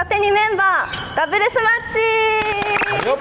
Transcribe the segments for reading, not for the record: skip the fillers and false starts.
スパテニメンバーダブルスマッ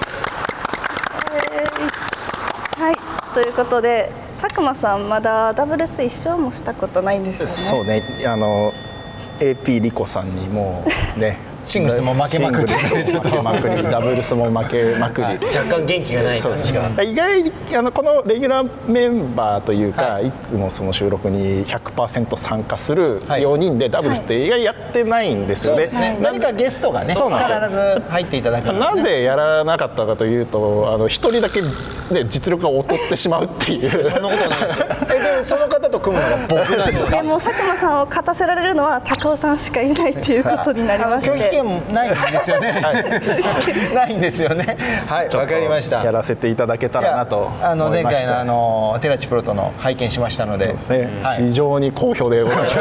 チ。はい、ということで佐久間さんまだダブルス一勝もしたことないんですよね。 そうね、AP リコさんにもうねシングルスも負けまくって負けまくり、ダブルスも負けまくり、 若干元気がない感じが。 意外にこのレギュラーメンバーというか、いつもその収録に 100% 参加する4人でダブルスって意外やってないんですよね。 何かゲストがね必ず入っていただく。 なぜやらなかったかというと、一人だけで実力が劣ってしまうっていう。 そんなことないですよ。 でその方と組むのが僕なんですか。 でも佐久間さんを勝たせられるのは高尾さんしかいないっていうことになりまして。 拒否権ないんですよね。ないんですよね。はい、わかりました。 やらせていただけたらなと思いました。 前回の寺地プロとの拝見しましたので、 非常に好評でございます。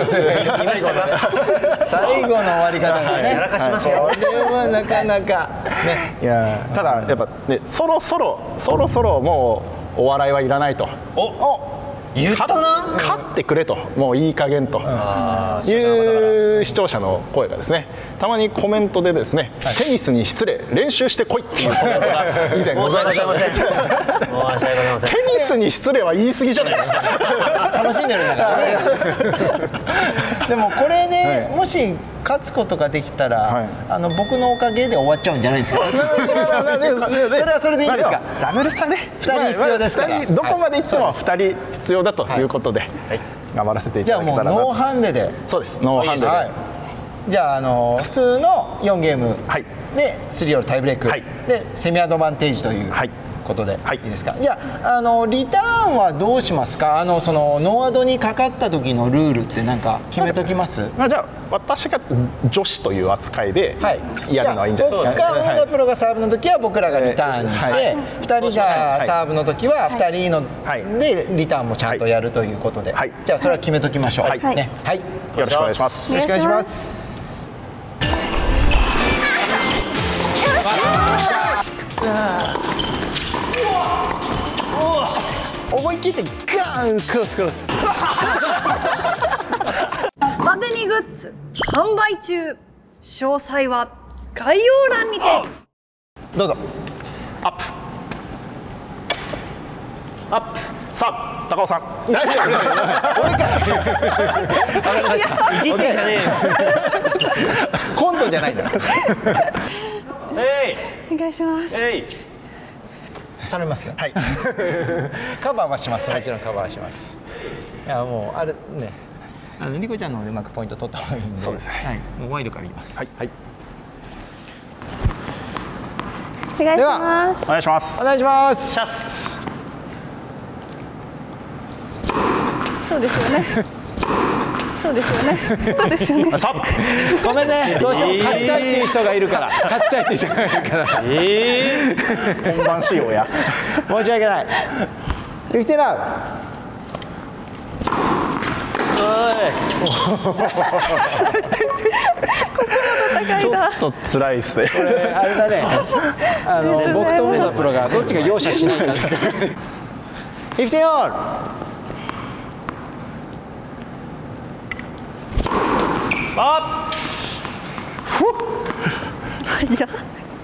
最後の終わり方がね、 やらかしますよ。 これはなかなかね。 いやただやっぱね、そろそろもうお笑いはいらないと。 言ったな。 勝ってくれと、もういい加減という視聴者の声がですね、たまにコメントでですね、テニスに失礼、練習してこいっていうコメントが以前ございました。 申し訳ございません。 テニスに失礼は言い過ぎじゃないですか。 楽しんでるんだからね。でもこれね、もし勝つことができたら、僕のおかげで終わっちゃうんじゃないですか。それはそれでいいんですか。 ダブルスはね、 2人必要ですから、 どこまでいっても2人必要だということで頑張らせていただけたらなと。 じゃあもうノーハンデで。 そうです、ノーハンデで。 じゃあ普通の4ゲームで3オールタイブレークでセミアドバンテージということでいいですか。じゃあリターンはどうしますか。そのノーアドにかかった時のルールって何か決めときます。 じゃあ私が女子という扱いでやるのはいいんじゃないですか。 僕が大田プロがサーブの時は僕らがリターンにして、2人がサーブの時は2人のでリターンもちゃんとやるということで、じゃあそれは決めときましょう。はい、よろしくお願いします。 よろしくお願いします。思い切ってガーンクロス。 スパテニグッズ販売中。詳細は概要欄にて。 どうぞ。 アップさあ高尾さん。 俺か。わかりました。 いいじゃねえよ。 コントじゃないんだ。 お願いします。 頼みますよ。はい。カバーはします。もちろんカバーします。いやもうあれね、リコちゃんのうまくポイント取った方がいいんで。そうです。はい。もうワイドから言います。はい。 お願いします。 お願いします。 お願いします。 そうですよね。そうですよね。そうですよね。 ごめんね。どうしても勝ちたいっていう人がいるから。勝ちたいっていう人がいるから。 本番仕様や。 申し訳ない。50ラウ。 ちょっと辛いですね。 これあれだね。僕と梅田プロがどっちが容赦しないか。50オン。 いや。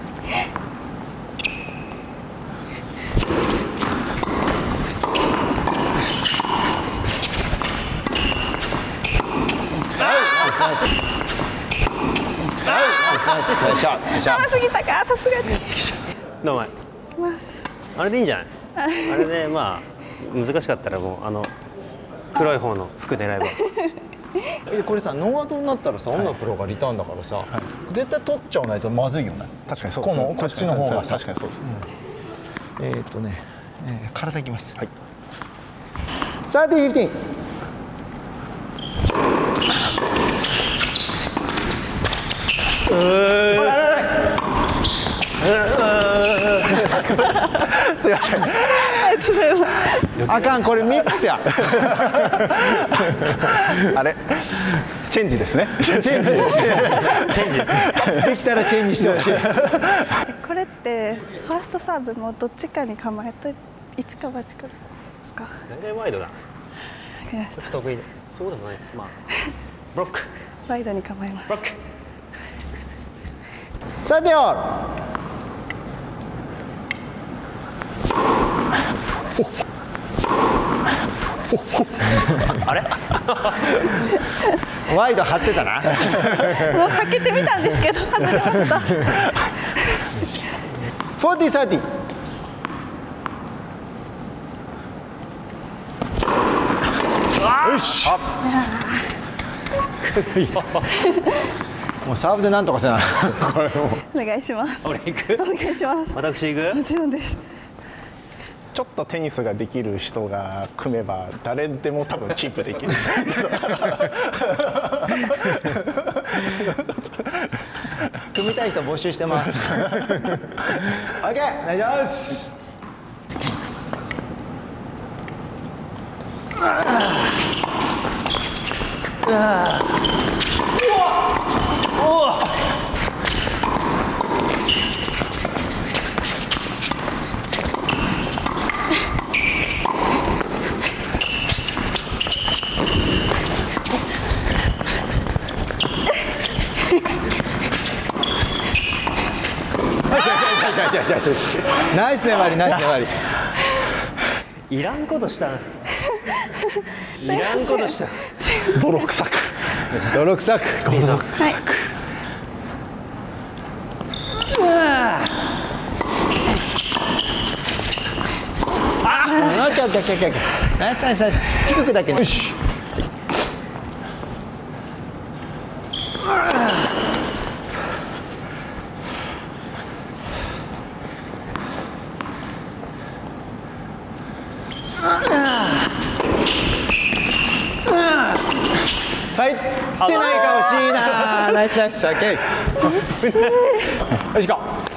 甘すぎたか、さすがに。 どうも。あれでいいんじゃない。あれでまあ難しかったらもう黒い方の服狙えば。 これさ、ノーアウトになったらさ、女プロがリターンだからさ、絶対取っちゃわないとまずいよね。 確かにそうですね。 こっちの方がさ、 確かにそうです。 体いきます。はい。30-15。すいません。あかん、これミックスや。 あれチェンジですね。 チェンジです。できたらチェンジしてほしい。 これってファーストサーブもどっちかに構えと一か八かですか。 大体ワイドだ。こっち得意で。そうでもない。まあブロック。 ワイドに構えます。 ブロック。 さてよ。 あれワイド張ってたな。 もうかけてみたんですけど外れました。 40-30。よし。もうサーブでなんとかせな。これもお願いします。 俺行く。 お願いします。 私行く。 もちろんです。 ちょっとテニスができる人が組めば誰でも多分キープできる。 組みたい人募集してます。OK、お願いします。ナイス粘り、ナイス粘り。 いらんことした。いらんことした。 泥臭く。 泥臭く。 はい。 オッケーオッケーオッケーオッケー。ナイスナイスナイス。低くだけ。よし。入ってないか惜しいな。ナイスナイス。オッケー。よし行こう。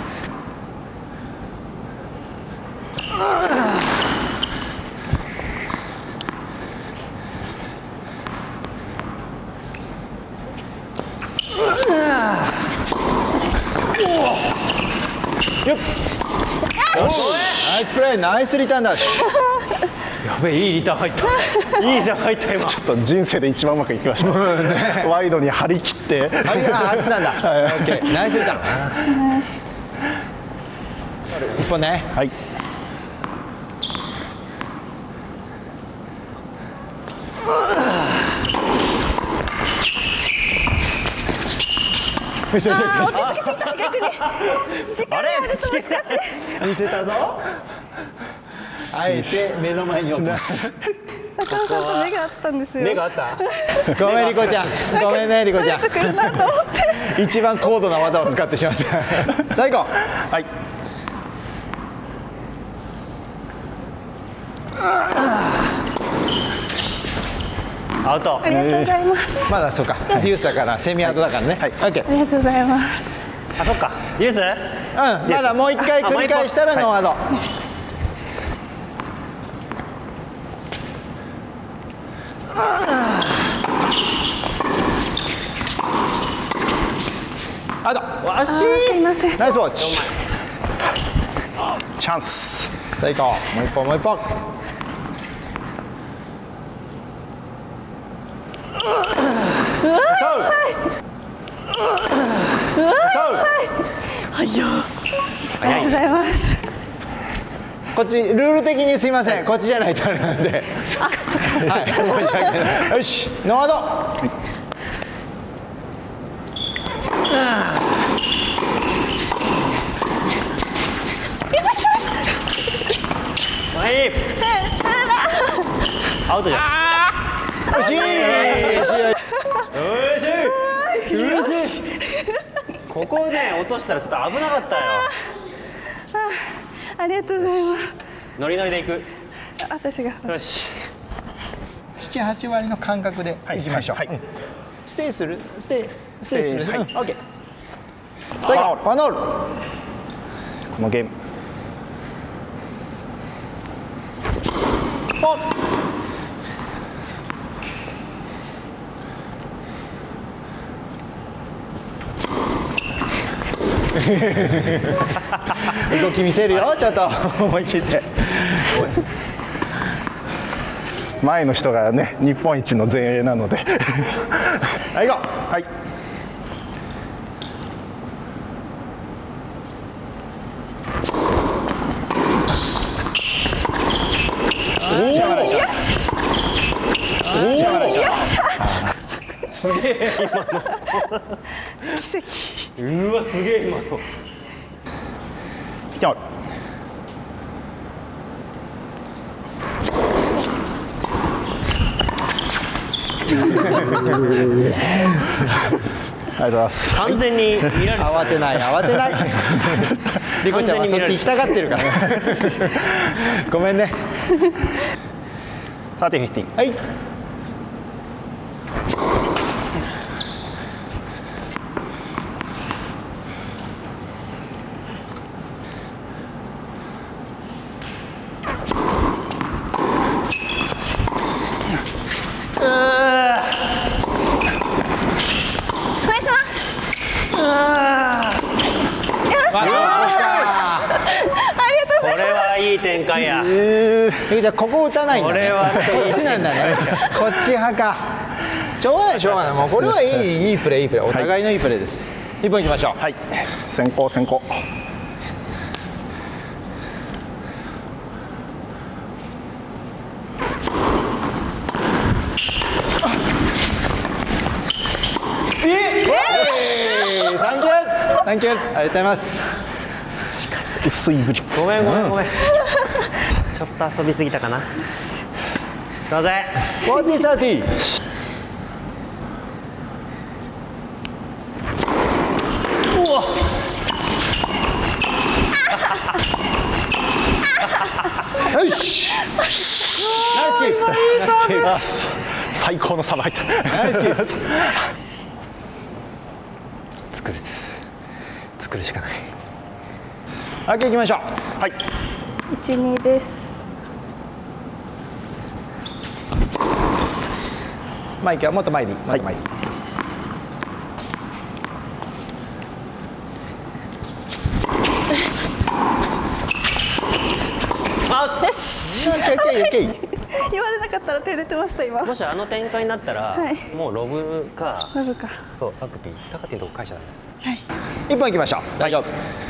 よっ。よし。ナイスプレー、ナイスリターンダッシュ。 やべえ、いいリターン入った。いいリターン入った今。 ちょっと人生で一番うまくいきました。ワイドに張り切って。 張ってたんだ。オッケー、ナイスリターン。一本ね。 はい。 よしよしよしよし。 逆に時間があると難しい。 見せたぞ。あえて目の前に落とす。 中尾さんと目があったんですよ。 目があった。 ごめんリコちゃん。ごめんねリコちゃん。 来るなと思って。 一番高度な技を使ってしまった。最後。 はい。 アウト。 ありがとうございます。 まだそうか。デュースだからセミアウトだからね。はい。オッケー。 ありがとうございます。 あ、そっか。デュース。 うん。まだもう一回繰り返したらノーアウト。アウト。 わし。 すいません。 ナイスウォッチ。 チャンス。 さあ行こう。もう一本もう一本。 ありがとうございます。 こっちルール的にすいません、こっちじゃないとあれなんで。はい、申し訳ない。よし、ノーアウト。 はい。アウトじゃん。 よし。 よし。ここね落としたらちょっと危なかったよ。 ありがとうございます。 ノリノリでいく。 私が。 よし。 7、8割の感覚でいきましょう。ステイする、ステイする。オッケー。最後、ワンオール。 このゲーム。 ポン。動き見せるよ、ちょっと思い切って。 前の人がね、日本一の前衛なので。 はい、行こう。 はい。 え今の。 奇跡。 うわすげえ今の。 来てある。ありがとうございます。 完全に見られて慌てない慌てない。リコちゃんはそっち行きたがってるから。ごめんね。 30-15。 はい。 これはいい展開や。 じゃあここ打たないんだ、ね。 これはこっちなんだね。こっち派か。しょうがないしょうがない。もうこれはいいプレーいいプレー。お互いのいいプレーです。一本いきましょう。 はい。先行先行。 サンキューサンキューありがとうございます。 薄いグリップ。 ごめんごめんごめん。ちょっと遊びすぎたかな。すいません。 40-30。 うわ。 よし。ナイスキープ。ナイスキープ。 最高のサーブ入った。 ナイスキープ。 作るしかない。 オッケー行きましょう。 はい。 1、2です。 マイクはもっと前でいい。もっと前でいい。 あ、 よし。 オッケーオッケーオッケー。 言われなかったら手出てました今。 もしあの展開になったら、 はいもうロブか、 ラブか。 そうサクピータカティンとこ返しちゃダメ。 はい。 一本行きましょう。大丈夫。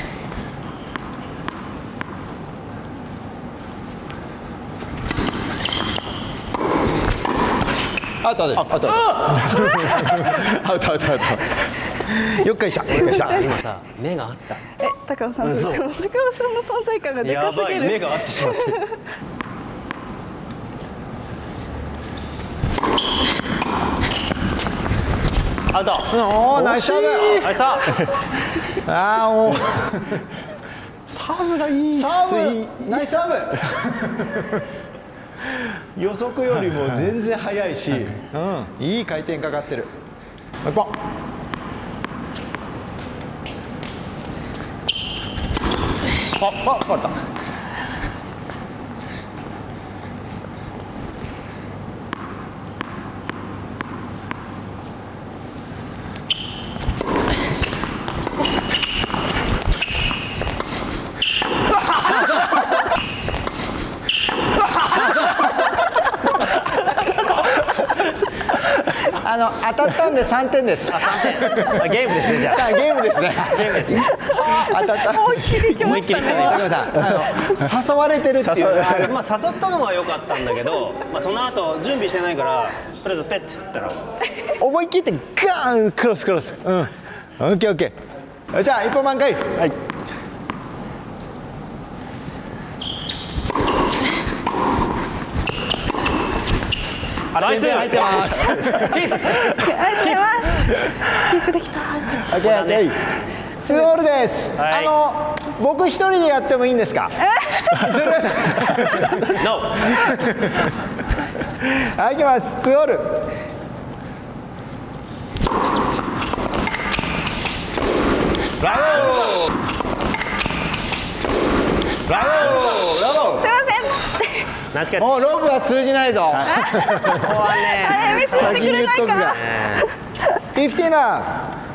アウトです。アウト。アウトアウトアウト。よっかいした。よっかいした。 今さ目があった。 高尾さんですか。高尾さんの存在感がでかすぎる。 やばい目が合ってしまってる。アウト。 おおナイスサーブ。 あいさ。 ああもうサーブがいい。 サーブナイスサーブ。予測よりも全然速いし、いい回転かかってる。もう一本。あ、変わった。当たったんで3点です。 ゲームですねじゃあ。 ゲームですね。 ゲームですね。 当たった。 思いっきり来ましたね。 さん、誘われてるっていう。 まあ誘ったのは良かったんだけど、まあその後準備してないからとりあえずペッて打ったら。 思い切ってガーンクロスクロス。オッケーオッケー。じゃあ一本満開。はい。 ナイス入ってます。 ありがとうございます。キープできた。 オッケーオッケー。2オールです。僕一人でやってもいいんですか。 ノー。 はい、行きます。2オール。 ブラボー。 ブラボー。ブラボー。 すいません。 ナイスキャッチ。 もうロブは通じないぞ。 ここはね。 あれミスしてくれないか。 50な。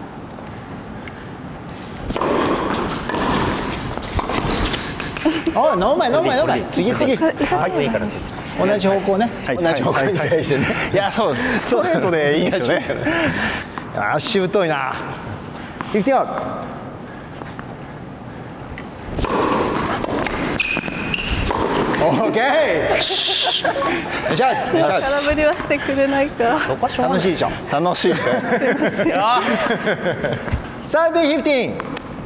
おい、飲まい飲まい飲まい。次次。 はい、いいから。 同じ方向ね。同じ方向に対してね。 いや、そうストレートでいいですよね。 足太いな。50アウト。 オッケー。よいしょ。 空振りはしてくれないか。 楽しいでしょ。 楽しいですね。 30-15。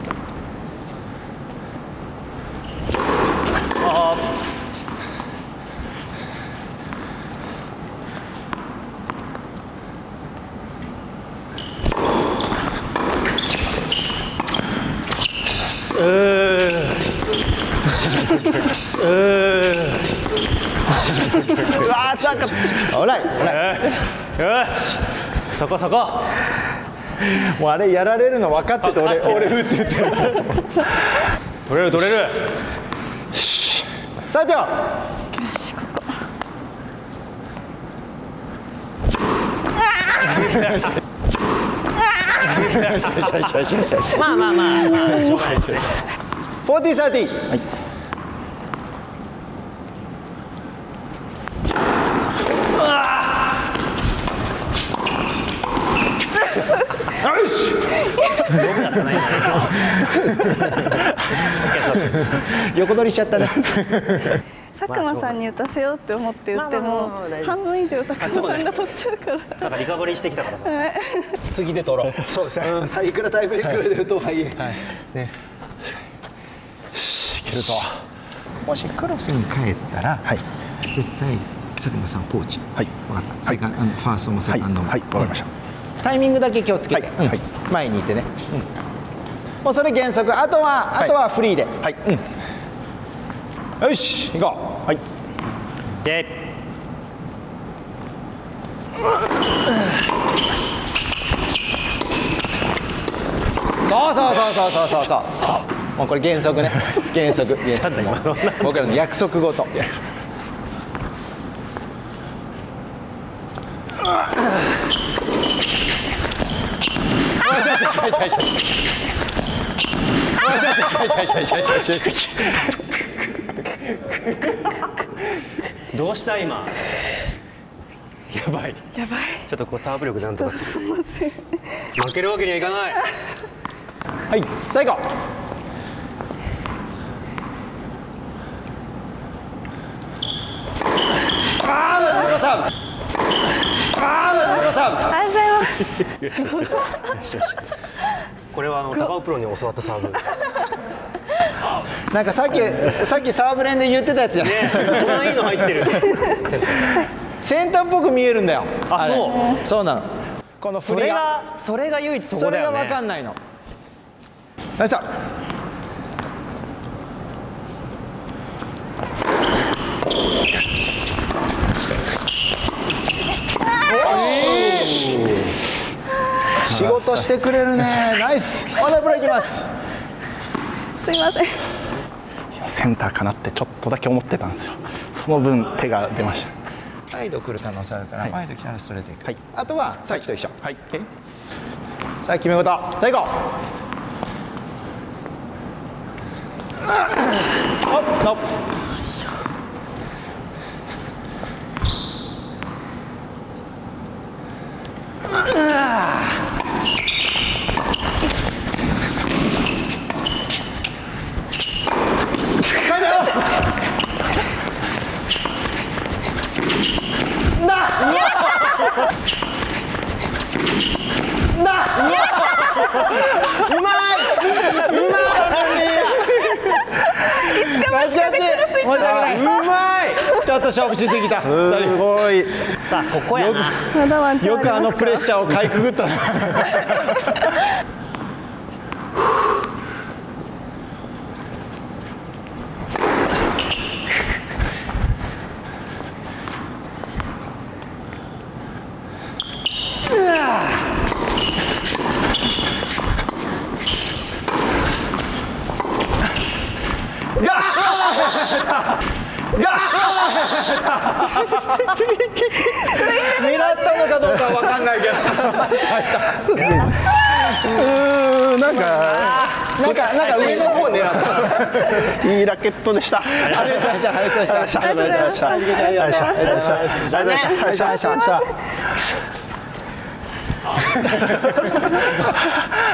うわー、なんかオーライ。 よし、そこそこ。 もうあれやられるの分かってて俺打って言ってる。 取れる取れる。 さあでは。 まあまあまあ。 40-30。はい。よし。横取りしちゃったね。 佐久間さんに打たせようって思って言っても半分以上佐久間さんが取っちゃうから。 なんかリカバリーしてきたからさ。 次で取ろう。そうですね。いくらタイブレーク出るとはいえ。ね。 いけるぞ。 もしクロスに帰ったら、絶対佐久間さんポーチ。はい。分かった。ファーストもセカンドも。はい。分かりました。タイミングだけ気をつけて。前にいてね。もうそれ原則。あとはフリーで。はい。よし、行こう。はい。 で。 そう。もうこれ原則ね。原則。僕らの約束ごと。 どうした今。やばい。 やばい。 ちょっとこうサーブ力なんとかすみません。 負けるわけにはいかない。 はい、最後。ありがとうございます。 これは高尾プロに教わったサーブ。 なんかさっきサーブ練で言ってたやつじゃね。 一番いいの入ってる。 センターっぽく見えるんだよ。 あ、 そうなの。この振りがそれが唯一そこそれだよね。 が分かんないの。ナイスだ。仕事してくれるね。ナイス。オーダープレーいきます。 すみません。 センターかなってちょっとだけ思ってたんですよ。その分手が出ました。 ワイド来る可能性あるから、ワイド来たらストレートいく。あとはさっきと一緒。さあ決め事。最後。ちょっと勝負しすぎた。 すごい。 さあここやな。 まだワンチャンありますか。 よくあのプレッシャーをかいくぐった。狙ったのかどうかは分かんないけど。 なんか上の方狙った。 いいラケットでした。 ありがとうございました。ありがとうございました。ありがとうございました。ありがとうございました。ありがとうございました。ありがとうございました。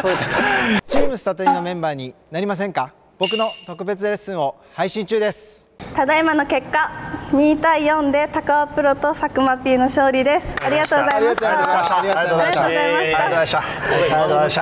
チームスタテリのメンバーになりませんか？僕の特別レッスンを配信中です。 ただいまの結果2対4で高尾プロと佐久間 P の勝利です。ありがとうございました。 ありがとうございました。ありがとうございました。ありがとうございました。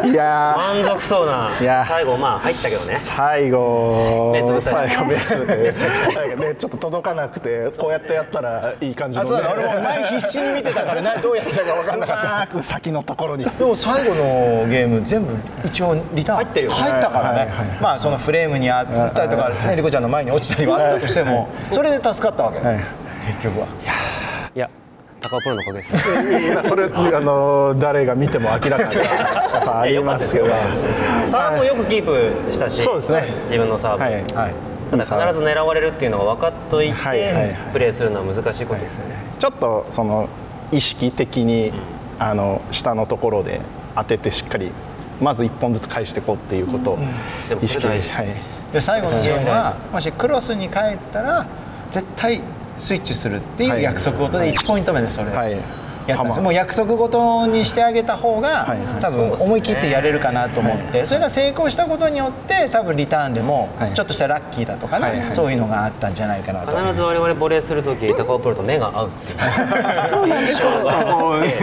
いや満足そうな最後まあ入ったけどね。 最後目つぶったね、ちょっと届かなくてこうやってやったらいい感じの。 そうだ、俺も前必死に見てたからどうやってたか分かんなかった。 先のところに。 でも最後のゲーム全部一応リターン入ってるよね。 入ったからね。まあそのフレームにあったりとかね、リコちゃんの前に落ちたりはあったとしても、それで助かったわけ。結局は。 いや、高尾プロのおかげです。 それ誰が見ても明らかにありますけど。 サーブもよくキープしたし、 そうですね。 自分のサーブ。ただ必ず狙われるっていうのが分かっといてプレーするのは難しいことですよね。 ちょっとその意識的に下のところで当ててしっかりまず1本ずつ返していこうっていうことを意識で最後のゲームはもしクロスに帰ったら絶対スイッチするっていう約束事で1ポイント目でそれやったんですよ。もう約束事にしてあげた方が多分思い切ってやれるかなと思って、それが成功したことによって多分リターンでもちょっとしたラッキーだとかね、そういうのがあったんじゃないかなと。 必ず我々ボレーする時高尾プロと目が合うっていう印象があって、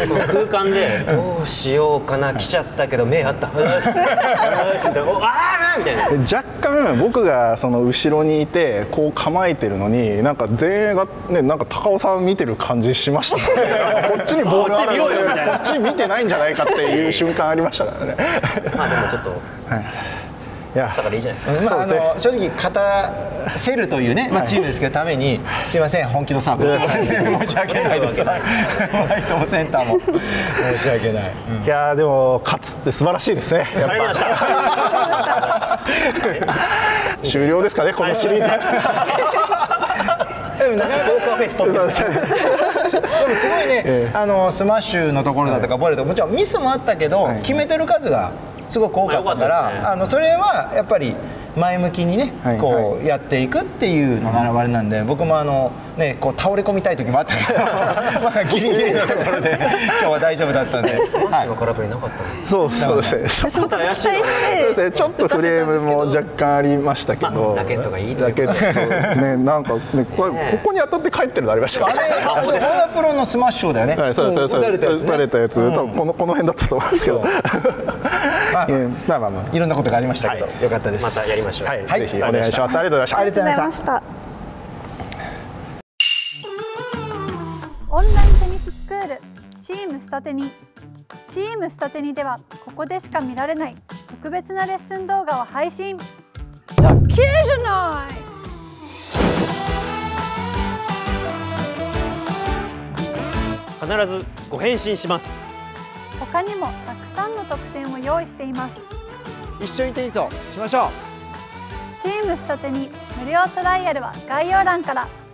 空間でどうしようかな、来ちゃったけど目合ったあみたいな。 若干僕がその後ろにいてこう構えてるのになんか全員がね、なんか高尾さん見てる感じしましたね。こっちにボールあるのでこっち見てないんじゃないかっていう瞬間ありましたからね。 まあでもちょっとだからいいじゃないですか。 まあ正直勝たせるというね、チームですけどためにすいません本気のサーブ申し訳ないです。ライトもセンターも申し訳ない。 いやでも勝つって素晴らしいですね。やっぱ終了ですかねこのシリーズ。 でもすごいね、スマッシュのところだとかボレーとかもちろんミスもあったけど決めてる数がすごく多かったから、それはやっぱり前向きにねこうやっていくっていうのが我々なんで、僕もねこう倒れ込みたい時もあったけどまあギリギリのところで今日は大丈夫だったんで。 スマッシュの空振りなかったね。 そうですね。 私もちょっと期待してちょっとフレームも若干ありましたけど、 ラケットがいいとラケットね、なんかねここに当たって帰ってるのありましたからね。 あれ小田プロのスマッシュだよね。 そう打たれたやつ、多分この辺だったと思うんですけど。まあいろんなことがありましたけどよかったです。 またやりましょう。 ぜひお願いします。ありがとうございました。 ありがとうございました。 オンラインテニススクールチームスタテニ。チームスタテニではここでしか見られない特別なレッスン動画を配信。だけじゃない。 必ずご返信します。 他にもたくさんの特典を用意しています。 一緒にテニスをしましょう。 チームスタテニ無料トライアルは概要欄から。